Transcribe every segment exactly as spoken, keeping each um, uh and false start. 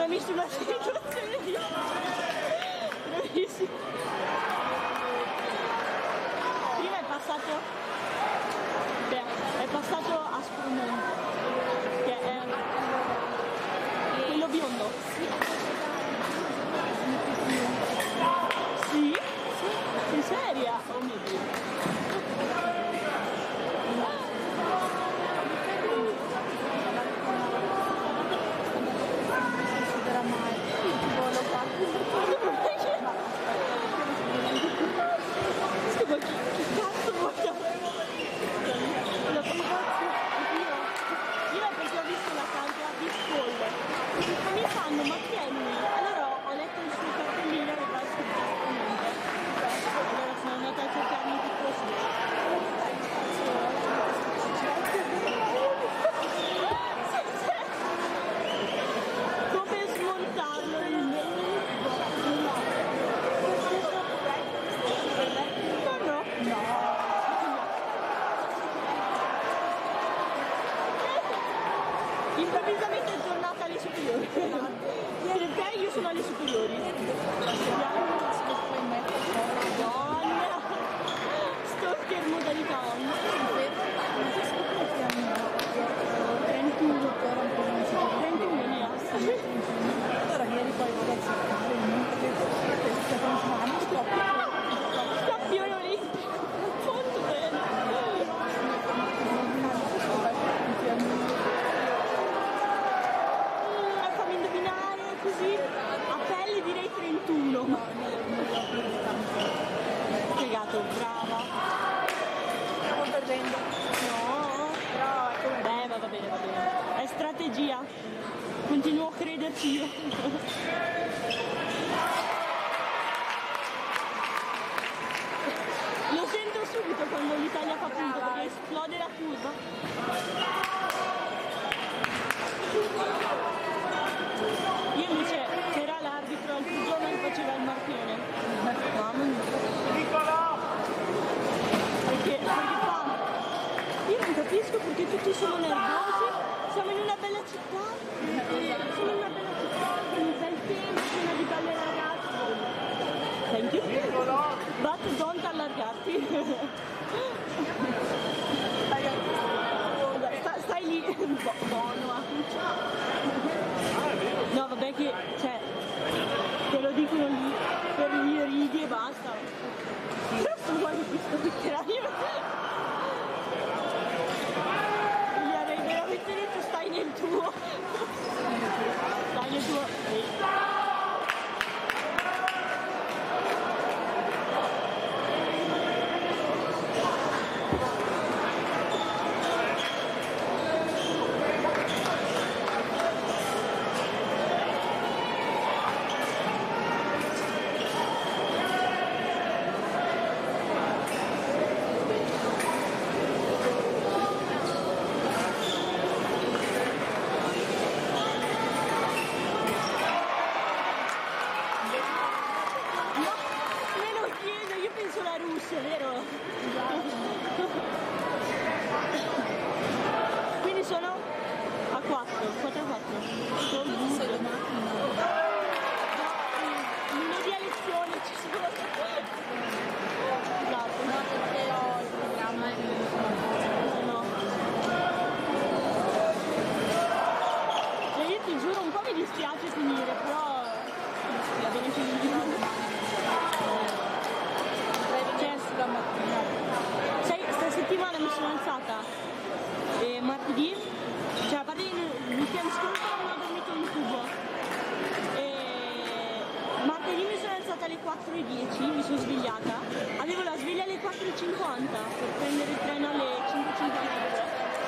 ha messo una situazione di... bravissimo. Prima è passato... Beh, è passato a Sprumon, che è quello biondo. Sì? Sei seria? Oh mio Dio. Ma chi è lui? Allora ho letto il suo cartellino e va a scrivere. Allora sono andata a cercarmi che fosse. Come smontarlo il no no no improvvisamente è tornata alle superiori. Perché io sono alle superiori. Madonna! Sto schermo modalità on. trentuno. trentuno ne ha. Allora vieni poi ragazzi, Scappione olimpico. Molto bene. Così a pelle direi trentuno. Spiegato, brava. Stiamo perdendo. No. Però ecco. Beh, va bene, va bene. È strategia. Continuo a crederci io. Lo sento subito quando l'Italia fa punto perché esplode la curva. Io invece c'era l'arbitro l'altro giorno che faceva il marchione. Mamma mia. Perché, perché fa... Io non capisco perché tutti sono nervosi. Siamo in una bella città. Siamo in una bella città con un bel tempo, piena di belle ragazze. Thank you. But don't allargarti. Stai, stai lì. Buono, no, vabbè che, cioè, te lo dicono lì, per lì righi e basta. Però sono quasi questo cucchiaio. Gli avrei veramente detto stai nel tuo. Stai nel tuo. Sì. Vero? Quindi sono a quattro, quattro a quattro. Lunedì a lezione ci sono. Esatto. No, perché ho il programma e no. Cioè io ti giuro un po' mi dispiace finire, però va bene finire. Sai, sta settimana mi sono alzata e martedì, cioè a parte il weekend scorso non ho dormito un tubo e martedì mi sono alzata alle quattro e dieci, mi sono svegliata, avevo la sveglia alle quattro e cinquanta per prendere il treno alle cinque e cinquanta.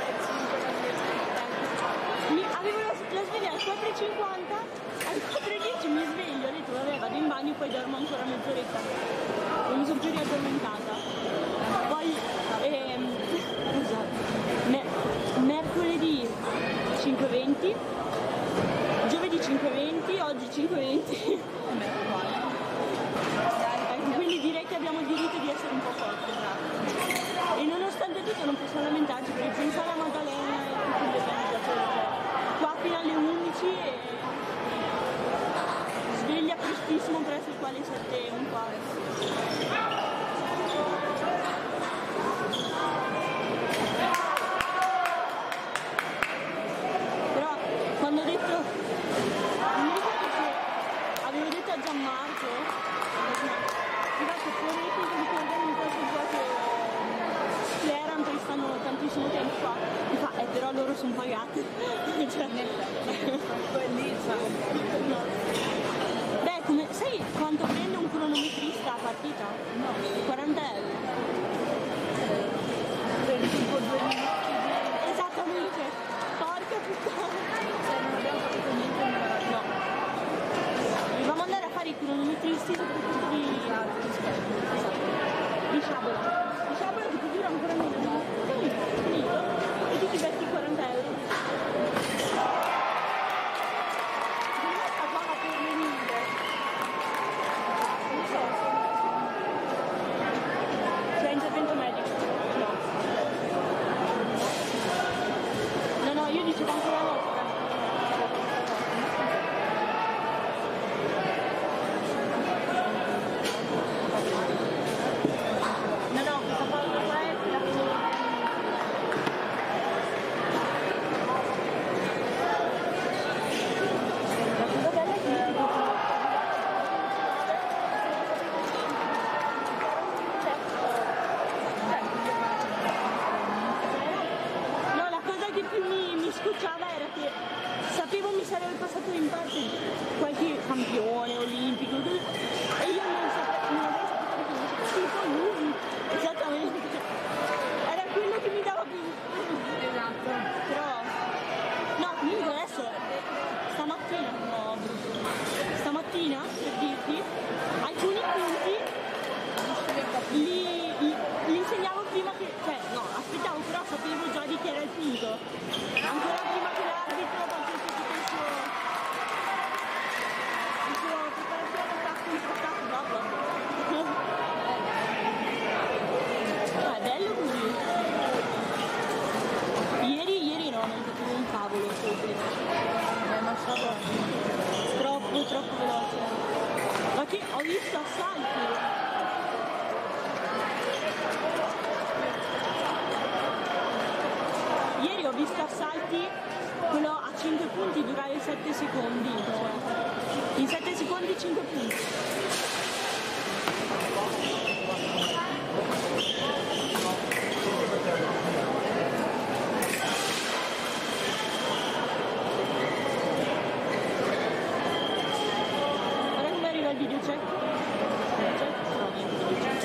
Mi, avevo la, la sveglia alle quattro e cinquanta, alle quattro e dieci mi sveglio, ho detto vabbè vado in bagno e poi dormo ancora mezz'oretta, non mi sono più riaddormentata. Poi ehm, esatto, me, mercoledì cinque e venti, giovedì cinque e venti, oggi cinque e venti. Ecco, quindi direi che abbiamo il diritto di essere un po' forti. E nonostante tutto non possiamo lamentarci perché senza la Maddalena e tutti gli organizzatori, cioè, qua fino alle undici e sono pagate. Cioè, Quelli no. Beh, come, sai quanto prende un cronometrista a partita? no, quaranta euro. per tipo due minuti Esattamente. Porca puttana. se non abbiamo capito niente non era No. Dobbiamo andare a fare i cronometristi soprattutto di, di sciabola. Di sciabola che ti dura ancora meno. Finito, finito. E tu ti becchi quaranta euro. Secondo me sta qua va per le lunghe. Non so. C'è intervento medico? No. No, no, io dicevo anche la nostra. No, no, questa pausa qua è quella che... La cosa bella è che... No, la cosa che più mi, mi scocciava era che sapevo mi sarebbe passato in parte qualche campione olimpico e io non sapevo, non avrei saputo tipo lui, esattamente. Era quello che mi dava più. esatto. Però, no, comunque adesso, stamattina, no, stamattina, per dirti, alcuni punti li, li, li insegnavo prima che, cioè, no, aspettavo, però sapevo già di chi era il punto. Ancora prima che l'arbitro facesse tutto il suo, il suo preparazione attacco in attacco, bla bla bla. No, è bello così. Ieri, ieri no, non capivo un cavolo sul primo. è massato Troppo, troppo veloce. Ma che ho visto assalti. Ieri ho visto assalti, quello a cinque punti durare sette secondi, cioè in sette secondi cinque punti. Guarda come arriva il video check. Check? No, niente, video check.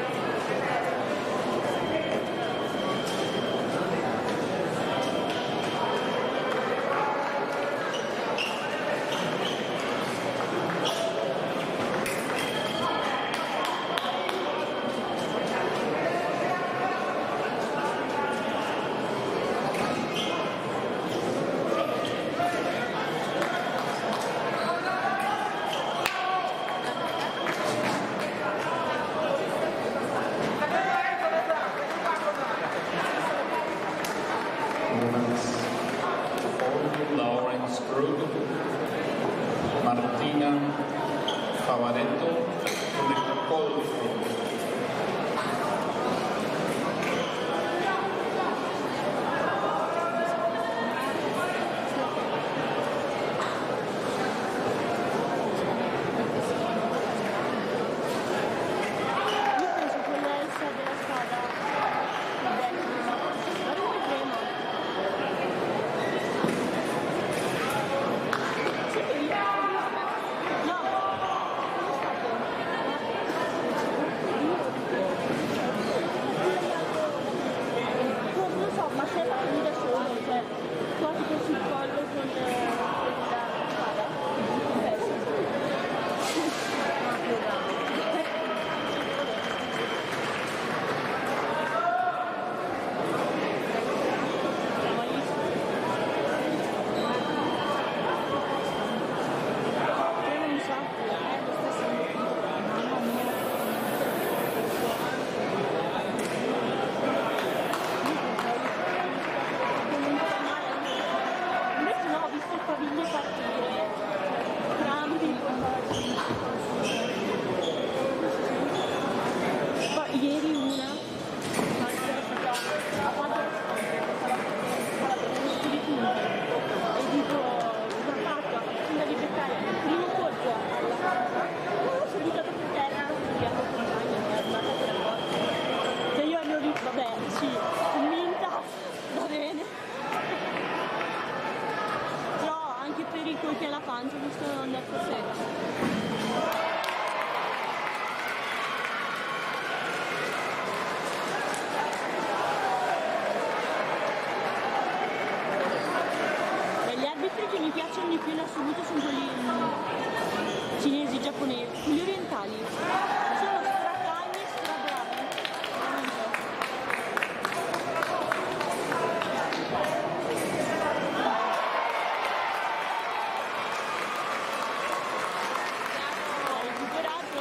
Lawrence Krug, Martina Favaretto con il colpo. Io penso che l'Elsa della strada è bella. Guarda come trema. Sì, io. No, come è stato? avanza, giusto andare per sera. Gli arbitri che mi piacciono di più in assoluto sono quelli mm, cinesi, giapponesi, quelli orientali. Sono stracagni, strabravi. Veramente. Hai recuperato?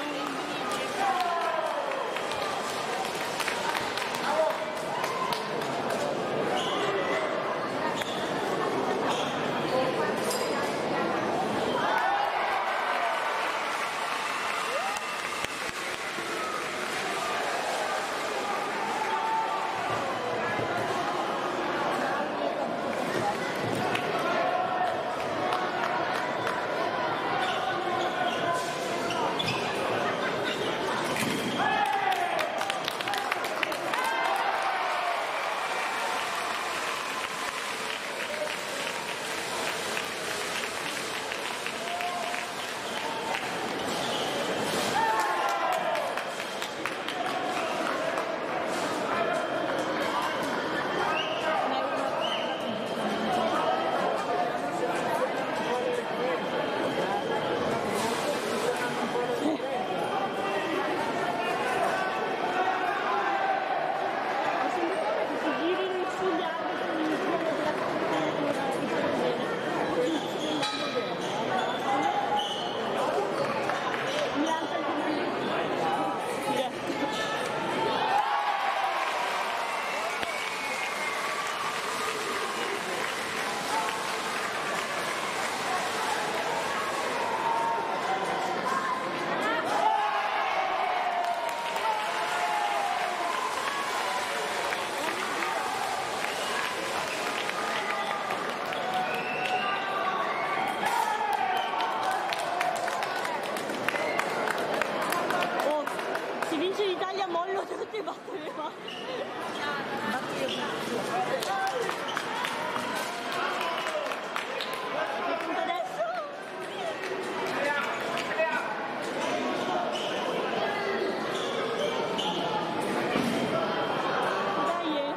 Mollo tutti e batte le mani. Adesso? Dai.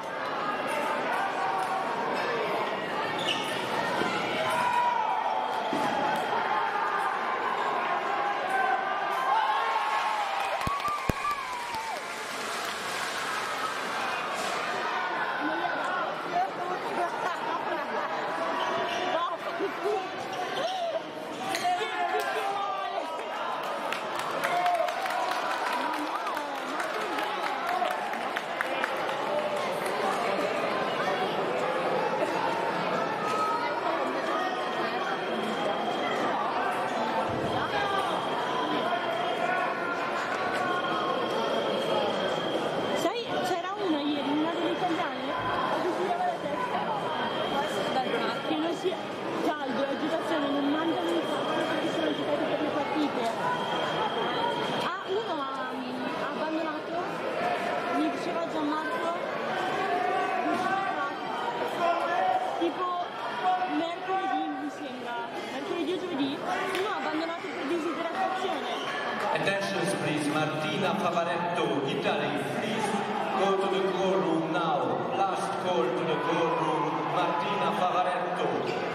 Attention please, Martina Favaretto, Italy, please go to the call room now. Last call to the call room, Martina Favaretto.